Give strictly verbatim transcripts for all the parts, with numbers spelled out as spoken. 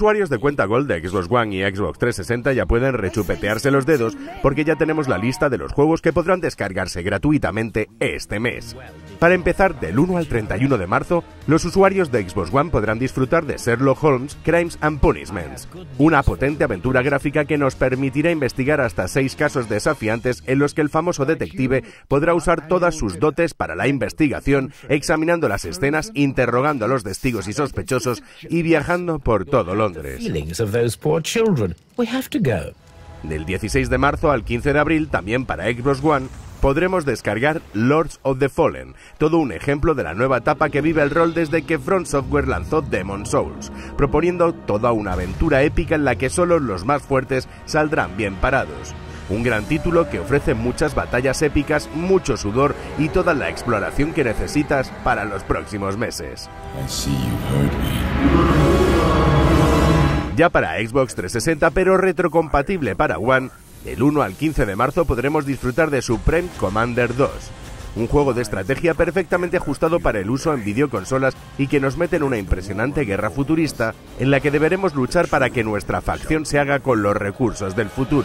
usuarios de cuenta Gold de Xbox One y Xbox trescientos sesenta ya pueden rechupetearse los dedos porque ya tenemos la lista de los juegos que podrán descargarse gratuitamente este mes. Para empezar, del uno al treinta y uno de marzo, los usuarios de Xbox One podrán disfrutar de Sherlock Holmes Crimes and Punishments, una potente aventura gráfica que nos permitirá investigar hasta seis casos desafiantes en los que el famoso detective podrá usar todas sus dotes para la investigación, examinando las escenas, interrogando a los testigos y sospechosos y viajando por todo Londres. Del dieciséis de marzo al quince de abril, también para Xbox One, podremos descargar Lords of the Fallen, todo un ejemplo de la nueva etapa que vive el rol desde que From Software lanzó Demon's Souls, proponiendo toda una aventura épica en la que solo los más fuertes saldrán bien parados. Un gran título que ofrece muchas batallas épicas, mucho sudor y toda la exploración que necesitas para los próximos meses. Ya para Xbox trescientos sesenta, pero retrocompatible para One, del uno al quince de marzo podremos disfrutar de Supreme Commander dos, un juego de estrategia perfectamente ajustado para el uso en videoconsolas y que nos mete en una impresionante guerra futurista en la que deberemos luchar para que nuestra facción se haga con los recursos del futuro.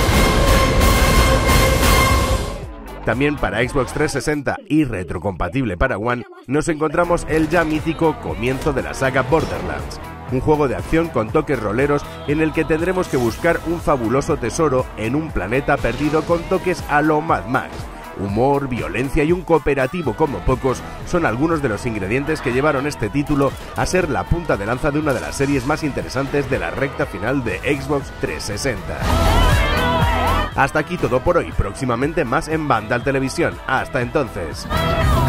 También para Xbox trescientos sesenta y retrocompatible para One, nos encontramos el ya mítico comienzo de la saga Borderlands, un juego de acción con toques roleros en el que tendremos que buscar un fabuloso tesoro en un planeta perdido con toques a lo Mad Max. Humor, violencia y un cooperativo como pocos son algunos de los ingredientes que llevaron este título a ser la punta de lanza de una de las series más interesantes de la recta final de Xbox trescientos sesenta. Hasta aquí todo por hoy, próximamente más en Vandal Televisión. Hasta entonces.